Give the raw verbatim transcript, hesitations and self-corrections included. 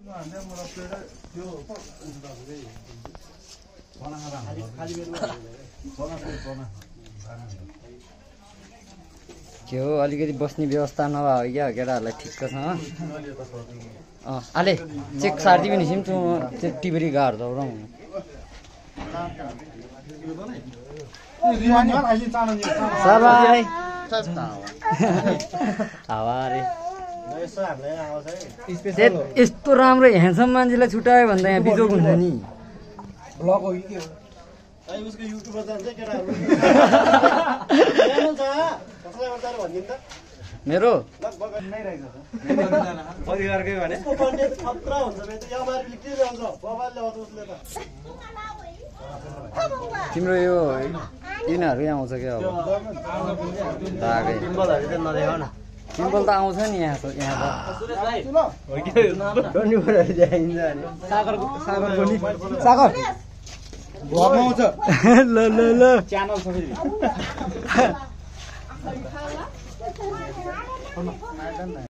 के हो अलिकति बस्ने व्यवस्था नभए क्या केटाहरूलाई ठिक्कसँग अँ आले चेक सार्दी पनि छिम त्यो टिबरी गार दौरा सबाई हावा रे यस्तो राम्रो ह्यान्डसम मान्छेलाई छुट्यायो भने त यहाँ बिजोग हुन्छ नि मेरो तिम्रो यो यिनीहरू आउँछ क्या अब सिम्पल त आउँछ नि यहाँ यहाँ सागर ल ल ल च्यानल छ